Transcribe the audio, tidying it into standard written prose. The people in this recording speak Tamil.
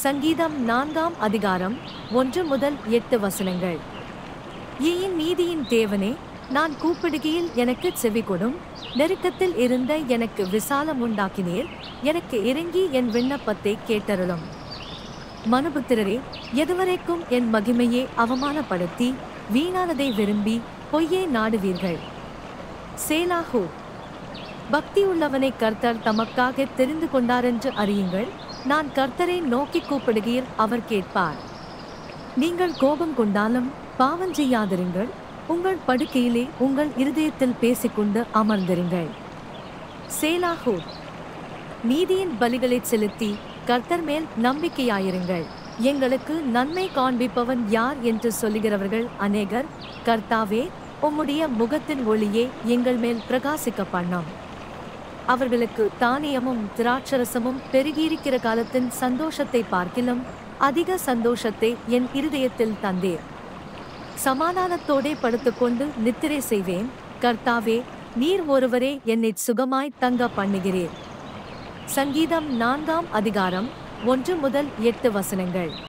சங்கீதம் 4ஆம் அதிகாரம் 1 முதல் 8 வசனங்கள். என் நீதியின் தேவனே, நான் கூப்பிடுகையில் எனக்குச் செவிகொடும். நெருக்கத்தில் இருந்த எனக்கு விசாலம் உண்டாக்கினீர். எனக்கு இறங்கி என் விண்ணப்பத்தைக் கேட்டருளும். மனுபுத்திரரே, எதுவரைக்கும் என் மகிமையை அவமானப்படுத்தி வீணானதை விரும்பி பொய்யை நாடுவீர்கள்? சேலாஹூ. பக்தியுள்ளவனை கர்த்தர் தமக்காக தெரிந்து கொண்டாரென்று அறியுங்கள். நான் கர்த்தரை நோக்கி கூப்பிடுகையில் அவர் கேட்பார். நீங்கள் கோபம் கொண்டாலும் பாவம் செய்யாதிருங்கள். உங்கள் படுக்கையிலே உங்கள் இருதயத்தில் பேசிக்கொண்டு அமர்ந்திருங்கள். சேலாஹூ. நீதியின் பலிகளைச் செலுத்தி கர்த்தர் மேல் நம்பிக்கையாயிருங்கள். எங்களுக்கு நன்மை காண்பிப்பவன் யார் என்று சொல்லுகிறவர்கள் அநேகர். கர்த்தாவே, உம்முடைய முகத்தின் ஒளியே எங்கள் மேல் பிரகாசிக்க பண்ணோம். அவர்களுக்கு தானியமும் திராட்சரசமும் பெருகியிருக்கிற காலத்தின் சந்தோஷத்தை பார்க்கிலும் அதிக சந்தோஷத்தை என் இருதயத்தில் தந்தீர். சமாதானத்தோடே படுத்துக்கொண்டு நித்திரை செய்வேன். கர்த்தாவே, நீர் ஒருவரே என்னைச் சுகமாய் தங்க பண்ணுகிறீர். சங்கீதம் 4ஆம் அதிகாரம் 1 முதல் 8 வசனங்கள்.